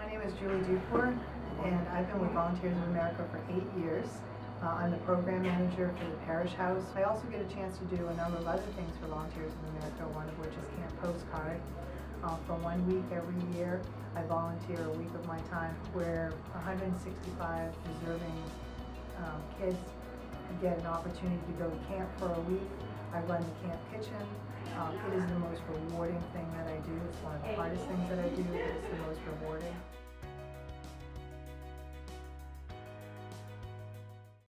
My name is Julie Dufour, and I've been with Volunteers of America for 8 years. I'm the program manager for the Parish House. I also get a chance to do a number of other things for Volunteers of America, one of which is Camp Postcard. For 1 week every year, I volunteer a week of my time where 165 deserving kids get an opportunity to go to camp for a week. I run the camp kitchen. It is the most rewarding thing that I do. It's one of the hardest things that I do, but it's the most rewarding.